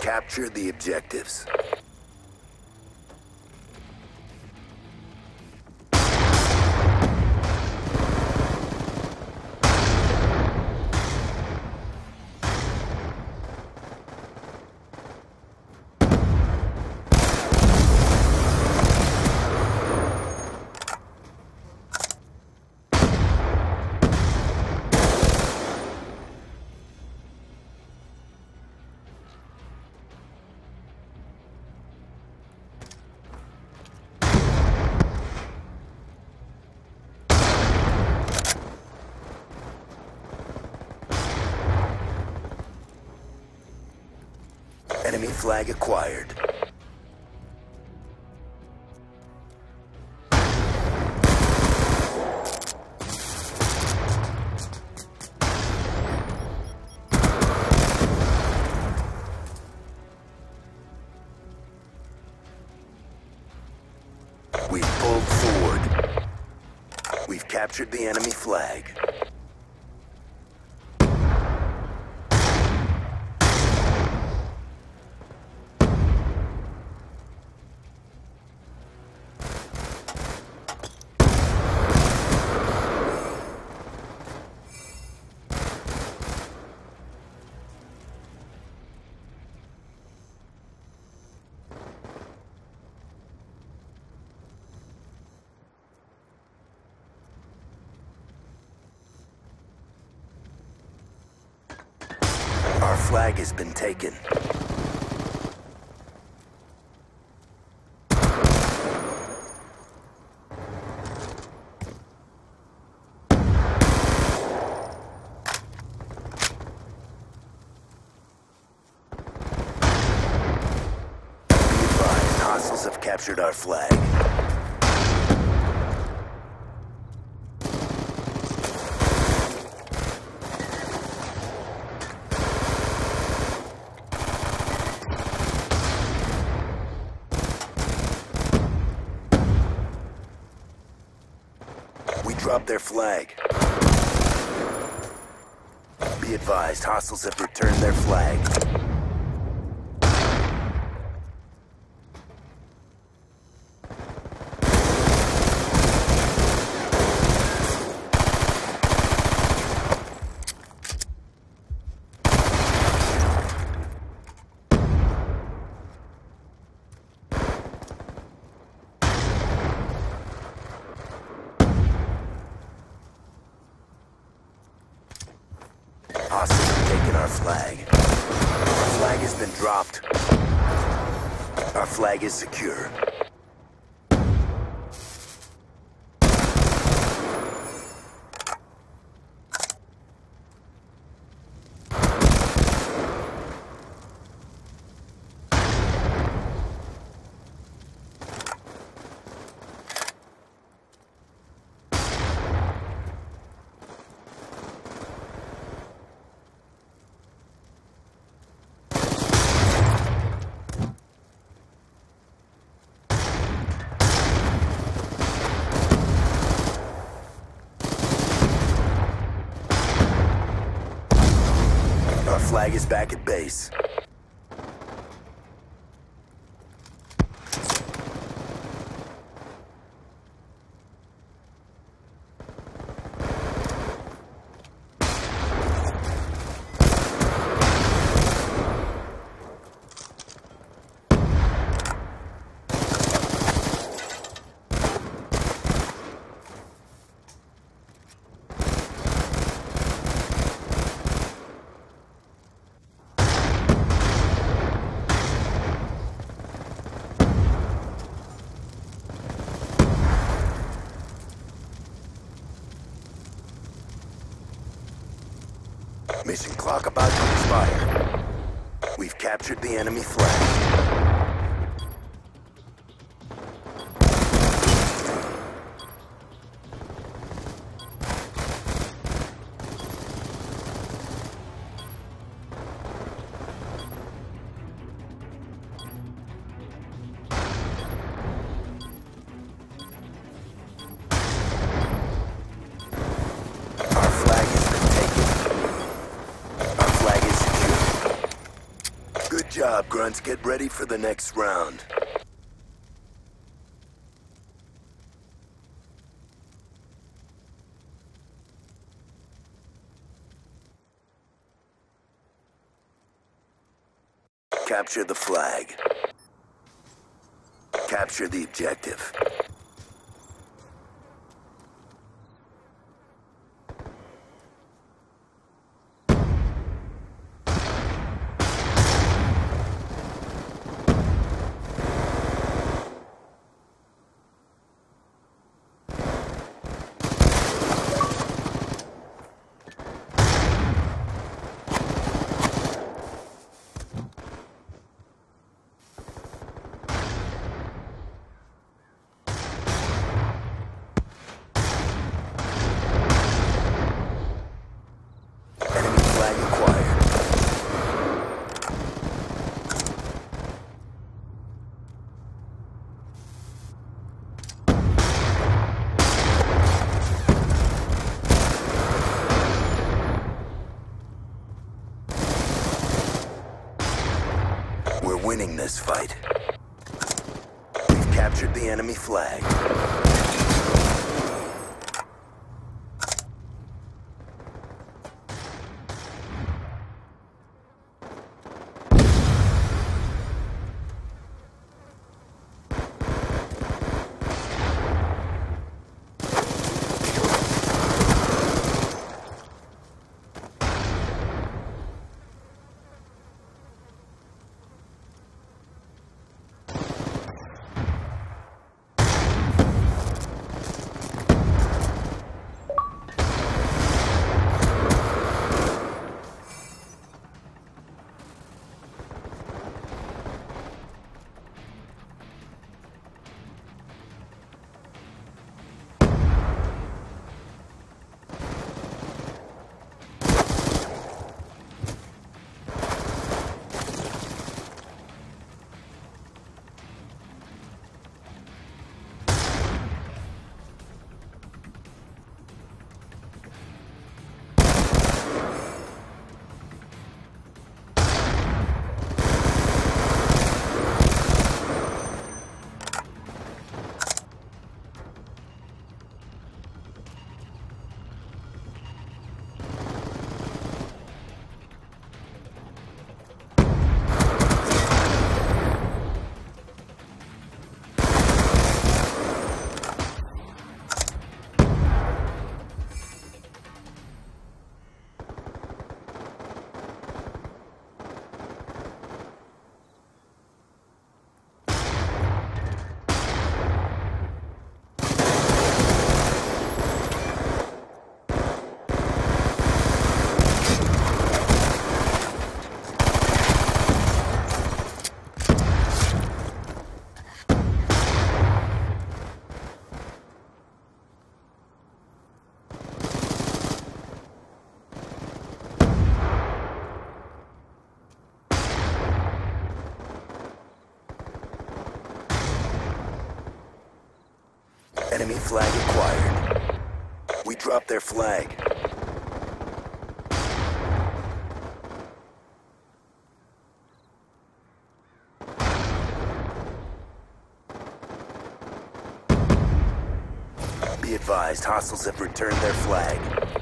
Capture the objectives. Enemy flag acquired. We've pulled forward. We've captured the enemy flag. Our flag has been taken. Be advised, hostiles have captured our flag. Drop their flag. Be advised, hostiles have returned their flag. Hostiles have taken our flag. Our flag has been dropped. Our flag is secure. Flag is back at base. Mission clock about to expire. We've captured the enemy flag. Good job. job, Grunts. Get ready for the next round. Capture the flag. Capture the objective. We're winning this fight. We've captured the enemy flag. Enemy flag acquired. We dropped their flag. Be advised, hostiles have returned their flag.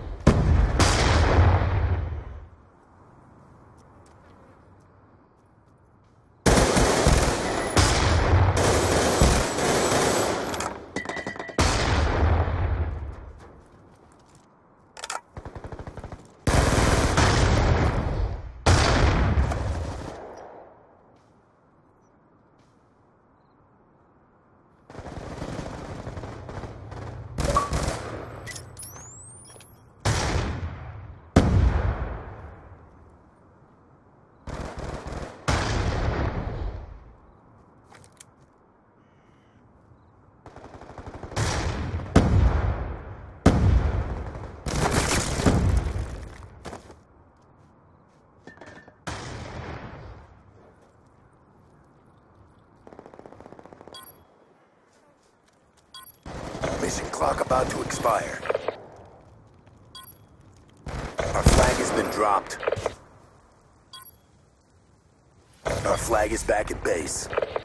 Mission clock about to expire. Our flag has been dropped. Our flag is back at base.